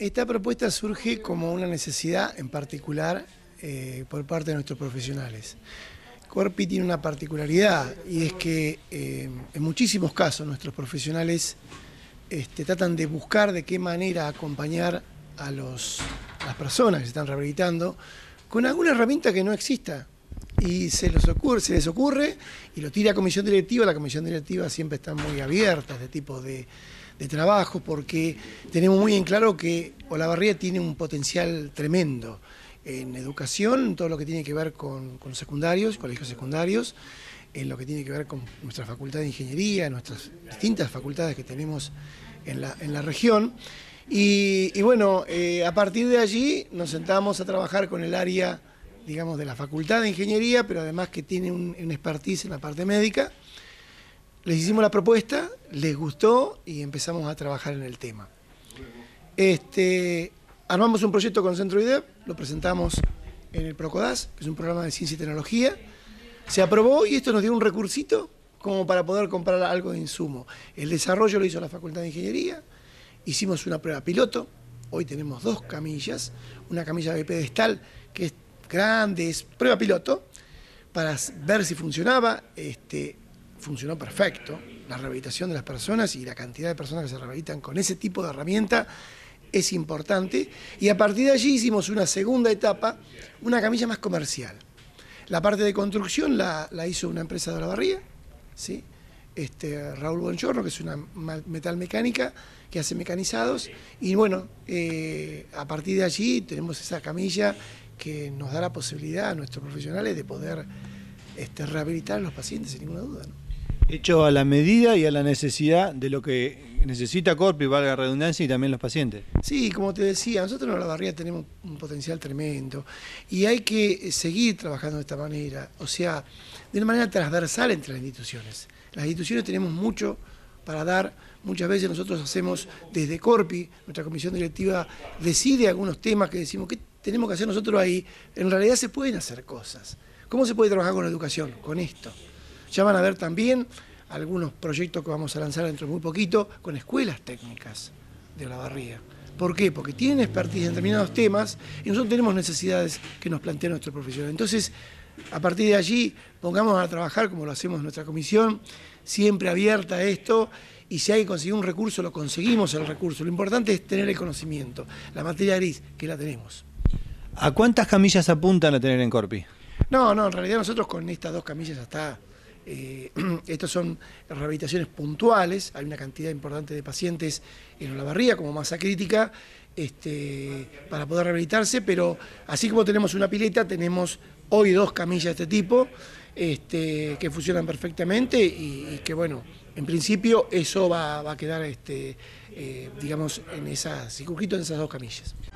Esta propuesta surge como una necesidad en particular por parte de nuestros profesionales. Corpi tiene una particularidad y es que en muchísimos casos nuestros profesionales tratan de buscar de qué manera acompañar a las personas que se están rehabilitando con alguna herramienta que no exista. Y se les ocurre y lo tira a comisión directiva. La comisión directiva siempre está muy abierta a este tipo de trabajo porque tenemos muy en claro que Olavarría tiene un potencial tremendo en educación, todo lo que tiene que ver con secundarios, colegios secundarios, en lo que tiene que ver con nuestra facultad de ingeniería, nuestras distintas facultades que tenemos en la región. Y bueno, a partir de allí nos sentamos a trabajar con el área, digamos, de la facultad de ingeniería, pero además que tiene un expertise en la parte médica. Les hicimos la propuesta, les gustó y empezamos a trabajar en el tema. Armamos un proyecto con Centro IDEP, lo presentamos en el PROCODAS, que es un programa de ciencia y tecnología. Se aprobó y esto nos dio un recursito como para poder comprar algo de insumo. El desarrollo lo hizo la Facultad de Ingeniería, hicimos una prueba piloto, hoy tenemos 2 camillas, una camilla de pedestal que es grande, es prueba piloto, para ver si funcionaba. Funcionó perfecto, la rehabilitación de las personas y la cantidad de personas que se rehabilitan con ese tipo de herramienta es importante, y a partir de allí hicimos una segunda etapa, una camilla más comercial. La parte de construcción la hizo una empresa de Olavarría, ¿sí? Raúl Bongiorno, que es una metalmecánica que hace mecanizados, y bueno, a partir de allí tenemos esa camilla que nos da la posibilidad a nuestros profesionales de poder rehabilitar a los pacientes sin ninguna duda, ¿no? Hecho a la medida y a la necesidad de lo que necesita Corpi, valga la redundancia, y también los pacientes. Sí, como te decía, nosotros en Olavarría tenemos un potencial tremendo y hay que seguir trabajando de esta manera, o sea, de una manera transversal entre las instituciones. Las instituciones tenemos mucho para dar, muchas veces nosotros hacemos desde Corpi, nuestra comisión directiva decide algunos temas que decimos, ¿qué tenemos que hacer nosotros ahí? En realidad se pueden hacer cosas. ¿Cómo se puede trabajar con la educación? Con esto. Ya van a ver también algunos proyectos que vamos a lanzar dentro de muy poquito con escuelas técnicas de Olavarría. ¿Por qué? Porque tienen expertise en determinados temas y nosotros tenemos necesidades que nos plantea nuestro profesional. Entonces, a partir de allí, pongamos a trabajar como lo hacemos en nuestra comisión, siempre abierta a esto, y si hay que conseguir un recurso, lo conseguimos el recurso. Lo importante es tener el conocimiento, la materia gris, que la tenemos. ¿A cuántas camillas apuntan a tener en Corpi? No, en realidad nosotros con estas 2 camillas hasta... estas son rehabilitaciones puntuales, hay una cantidad importante de pacientes en Olavarría como masa crítica para poder rehabilitarse, pero así como tenemos una pileta, tenemos hoy 2 camillas de este tipo que funcionan perfectamente y que bueno, en principio eso va a quedar digamos circunscrito en esas 2 camillas.